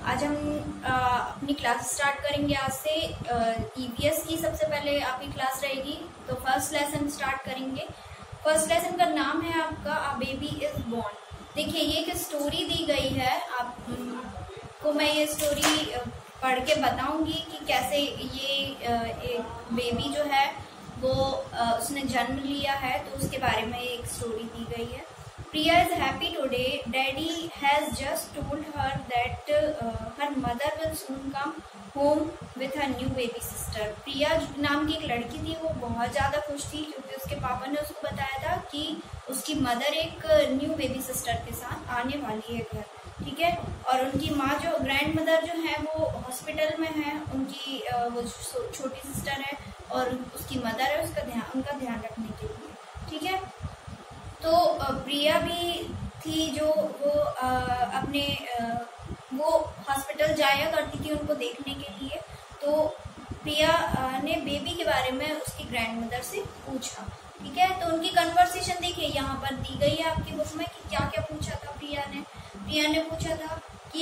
आज हम अपनी क्लास स्टार्ट करेंगे। आज से ईवीएस की सबसे पहले आपकी क्लास रहेगी, तो फर्स्ट लेसन स्टार्ट करेंगे। फर्स्ट लेसन का नाम है आपका अ बेबी इज बोर्न। देखिए ये एक स्टोरी दी गई है, आपको मैं ये स्टोरी पढ़ के बताऊंगी कि कैसे ये एक बेबी जो है वो उसने जन्म लिया है, तो उसके बारे में एक स्टोरी दी गई है। Priya is happy today. Daddy has just told her that her mother will soon come home with her new baby sister. प्रिया नाम की एक लड़की थी, वो बहुत ज़्यादा खुश थी क्योंकि उसके पापा ने उसको बताया था कि उसकी मदर एक न्यू बेबी सिस्टर के साथ आने वाली है घर, ठीक है। और उनकी माँ जो ग्रैंड मदर जो है वो हॉस्पिटल में है, उनकी वो छोटी सिस्टर है और उसकी मदर है, उनका ध्यान रखने के लिए, ठीक है। तो प्रिया भी थी जो वो अपने वो हॉस्पिटल जाया करती थी उनको देखने के लिए। तो प्रिया ने बेबी के बारे में उसकी ग्रैंड मदर से पूछा, ठीक है। तो उनकी कन्वर्सेशन देखिए यहाँ पर दी गई है आपकी बुक में कि क्या क्या पूछा था प्रिया ने पूछा था कि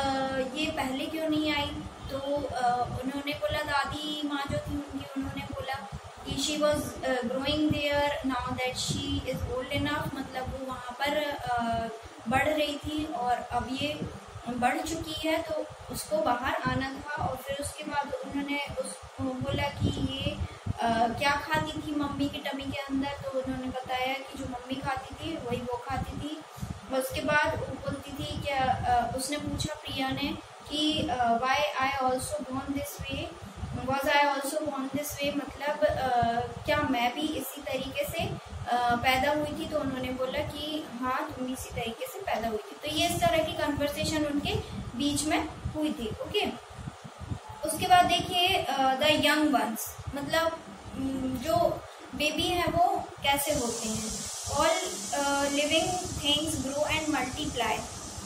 ये पहले क्यों नहीं आई। तो उन्होंने बोला, दादी माँ जो थी उनकी, उन्होंने बोला कि she was growing there now that she is old enough, मतलब वो वहाँ पर बढ़ रही थी और अब ये बढ़ चुकी है तो उसको बाहर आना था। और फिर उसके बाद उन्होंने उसको बोला कि ये क्या खाती थी मम्मी की टमी के अंदर, तो उन्होंने बताया कि जो मम्मी खाती थी वही वो खाती थी। और उसके बाद वो बोलती थी क्या, उसने पूछा प्रिया ने कि why I also born this way, was I also born this way, मतलब क्या मैं भी इसी तरीके से पैदा हुई थी। तो उन्होंने बोला कि हाँ तुम इसी तरीके से पैदा हुई थी। तो ये इस तरह की कन्वर्सेशन उनके बीच में हुई थी, ओके। उसके बाद देखिए द यंग वंस, मतलब जो बेबी है वो कैसे होते हैं। All living things grow and multiply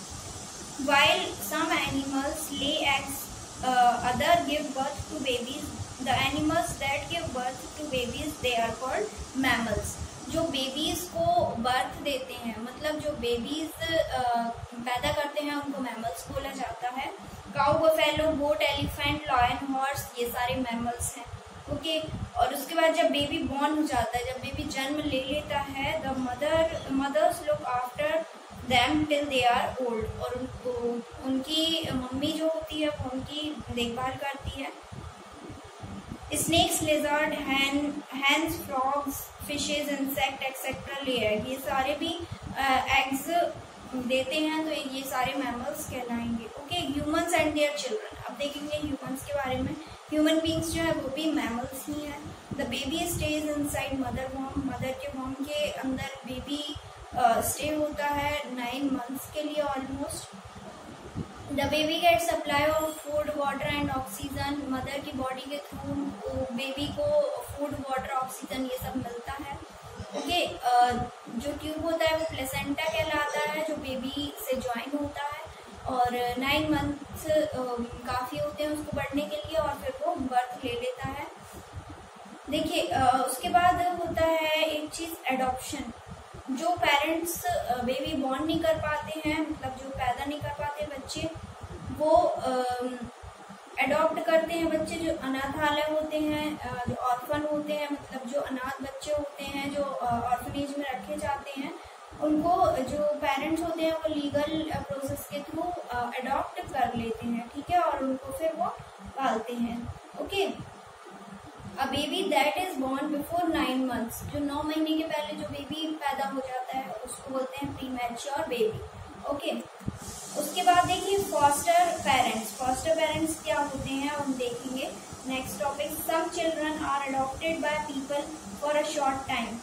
while some animals lay eggs, other give birth to babies. The animals that give birth to babies they are called mammals. जो babies को birth देते हैं, मतलब जो बेबीज पैदा करते हैं उनको मैमल्स बोला जाता है। Cow, buffalo, goat, elephant, lion, horse, ये सारे मैमल्स हैं, ओके। और उसके बाद जब बेबी बॉर्न हो जाता है, जब बेबी जन्म ले लेता है, the mothers look after them till they are old, और उनकी मम्मी जो होती है वो उनकी देखभाल करती है। Snakes, lizard, hens, frogs, fishes, insect etcetera lay egg, ये सारे भी एग्स देते हैं, तो ये सारे मैमल्स कहलाएंगे, okay. Humans and their children, अब देखेंगे ह्यूमंस के बारे में। ह्यूमन बींग्स जो है वो भी मैमल्स ही हैं। The baby stage inside mother वॉर्म, मदर के वॉर्म के अंदर बेबी स्टे होता है 9 मंथ्स के लिए almost. The baby get supply of food, water and oxygen, mother की बॉडी के थ्रू बेबी को फूड, वाटर, ऑक्सीजन ये सब मिलता है, ओके। जो ट्यूब होता है वो प्लेसेंटा कहलाता है, जो बेबी से ज्वाइन होता है। और 9 मंथ्स काफ़ी होते हैं उसको बढ़ने के लिए, और फिर वो बर्थ ले लेता है। देखिए उसके बाद होता है एक चीज़, एडॉप्शन। जो पेरेंट्स बेबी बॉर्न नहीं कर पाते हैं, मतलब जो पैदा नहीं कर पाते बच्चे, वो अडॉप्ट करते हैं बच्चे। जो अनाथालय होते हैं, जो ऑर्फन होते हैं, मतलब जो अनाथ बच्चे होते हैं जो ऑर्फनेज में रखे जाते हैं, उनको जो पेरेंट्स होते हैं वो लीगल प्रोसेस के थ्रू अडॉप्ट कर लेते हैं, ठीक है, और उनको फिर वो पालते हैं, okay. A baby that is born before 9 months, जो 9 महीने के पहले जो बेबी पैदा हो जाता है उसको बोलते हैं प्रीमैच्योर बेबी, ओके। उसके बाद देखिए फॉस्टर पेरेंट्स। फॉस्टर पेरेंट्स क्या होते हैं हम देखेंगे next topic. Some children are adopted by people for a short time.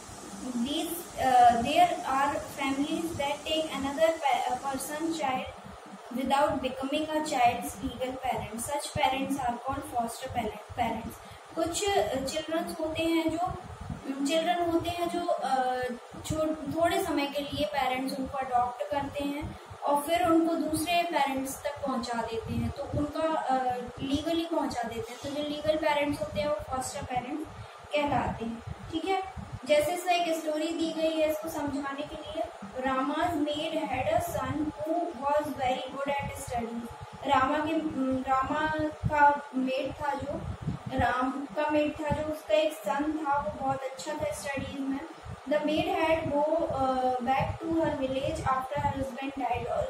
There are families that take another person child without becoming a child's legal parent. Such parents are called foster parents. कुछ children होते हैं जो थोड़े समय के लिए parents उनको adopt करते हैं और फिर उनको दूसरे पेरेंट्स तक पहुंचा देते हैं, तो उनका लीगली पहुंचा देते हैं। तो जो लीगल पेरेंट्स होते हैं वो फॉस्टर पेरेंट्स कहलाते हैं, ठीक है। जैसे इसमें एक स्टोरी दी गई है, इसको समझाने के लिए। रामा's maid had a son who was very good at studies. Rama का मेड था, जो राम का मेड था, जो उसका एक सन था, वो बहुत अच्छा था स्टडीज में। The maid had go back to her village after her husband died, और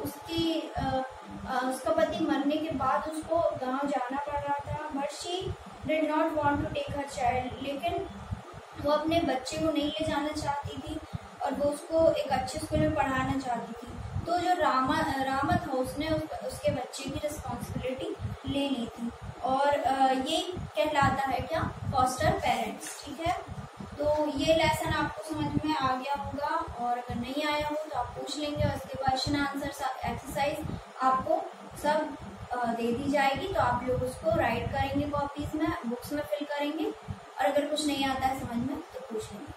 उसका पति मरने के बाद उसको गांव जाना पड़ रहा था। But she did not want to take her child, लेकिन वो अपने बच्चे को नहीं ले जाना चाहती थी और वो उसको एक अच्छे स्कूल में पढ़ाना चाहती थी। तो जो रामा था, उसने उसके बच्चे की रिस्पॉन्सिबिलिटी ले ली थी, और ये कहलाता है क्या, फॉस्टर पेरेंट्स। ठीक है, तो ये लेसन आपको समझ में आ गया होगा, और अगर नहीं आया हो तो आप पूछ लेंगे, और इसके क्वेश्चन आंसर एक्सरसाइज आपको सब दे दी जाएगी, तो आप लोग उसको राइट करेंगे कॉपीज में, बुक्स में फिल करेंगे, और अगर कुछ नहीं आता है समझ में तो पूछ लेंगे।